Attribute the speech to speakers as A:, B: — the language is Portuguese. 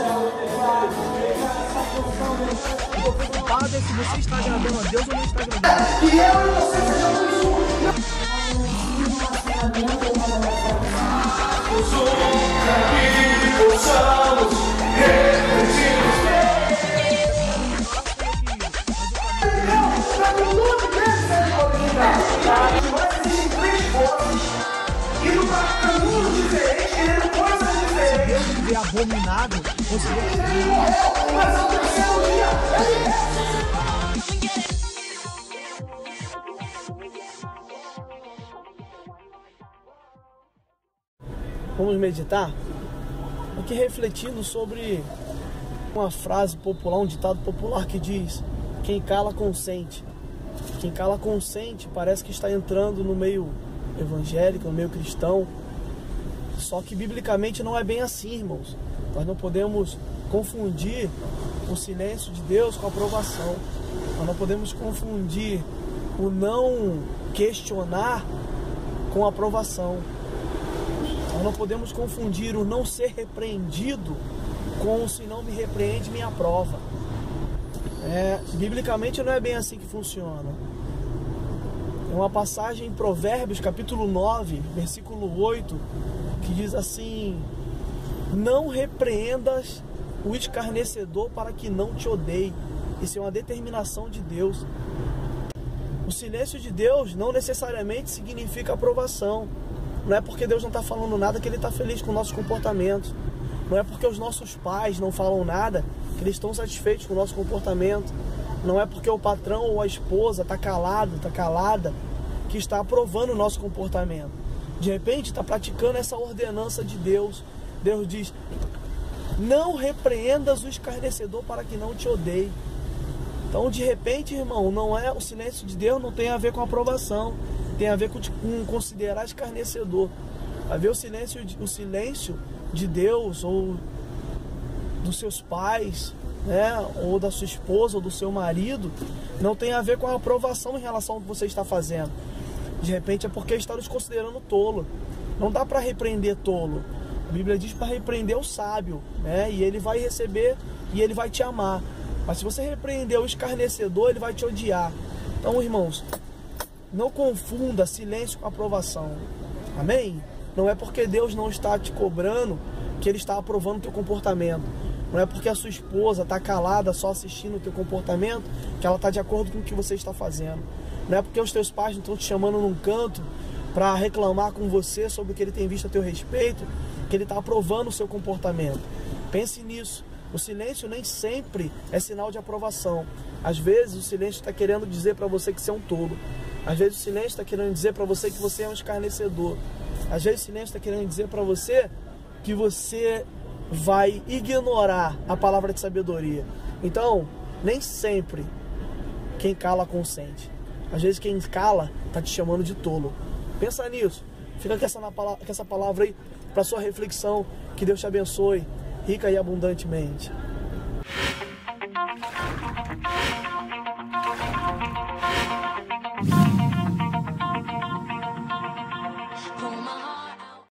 A: Preocupado é se você está agradando a Deus ou não está agradando.
B: Que eu e você sejamos
A: É abominável, você vamos meditar aqui refletindo sobre uma frase popular, um ditado popular que diz: quem cala consente. Quem cala consente parece que está entrando no meio evangélico, no meio cristão. Só que biblicamente não é bem assim, irmãos. Nós não podemos confundir o silêncio de Deus com a aprovação. Nós não podemos confundir o não questionar com a aprovação. Nós não podemos confundir o não ser repreendido com o se não me repreende, me aprova. Biblicamente não é bem assim que funciona. É uma passagem em Provérbios, capítulo 9, versículo 8, que diz assim: não repreendas o escarnecedor para que não te odeie. Isso é uma determinação de Deus. O silêncio de Deus não necessariamente significa aprovação. Não é porque Deus não está falando nada que Ele está feliz com o nosso comportamento. Não é porque os nossos pais não falam nada que eles estão satisfeitos com o nosso comportamento. Não é porque o patrão ou a esposa está calado, está calada, que está aprovando o nosso comportamento. De repente está praticando essa ordenança de Deus. Deus diz: não repreendas o escarnecedor para que não te odeie. Então, de repente, irmão, não é o silêncio de Deus, não tem a ver com aprovação, tem a ver com considerar escarnecedor. A ver o silêncio de Deus ou dos seus pais, ou da sua esposa ou do seu marido, não tem a ver com a aprovação em relação ao que você está fazendo. De repente é porque está nos considerando tolo. Não dá para repreender tolo. A Bíblia diz para repreender o sábio, e ele vai receber e ele vai te amar. Mas se você repreender o escarnecedor, ele vai te odiar. Então, irmãos, não confunda silêncio com aprovação. Amém? Não é porque Deus não está te cobrando que Ele está aprovando o teu comportamento. Não é porque a sua esposa está calada só assistindo o teu comportamento que ela está de acordo com o que você está fazendo. Não é porque os teus pais não estão te chamando num canto para reclamar com você sobre o que ele tem visto a teu respeito que ele está aprovando o seu comportamento. Pense nisso. O silêncio nem sempre é sinal de aprovação. Às vezes o silêncio está querendo dizer para você que você é um tolo. Às vezes o silêncio está querendo dizer para você que você é um escarnecedor. Às vezes o silêncio está querendo dizer para você que você vai ignorar a palavra de sabedoria. Então, nem sempre quem cala consente. Às vezes quem cala está te chamando de tolo. Pensa nisso. Fica com essa palavra aí para sua reflexão. Que Deus te abençoe rica e abundantemente.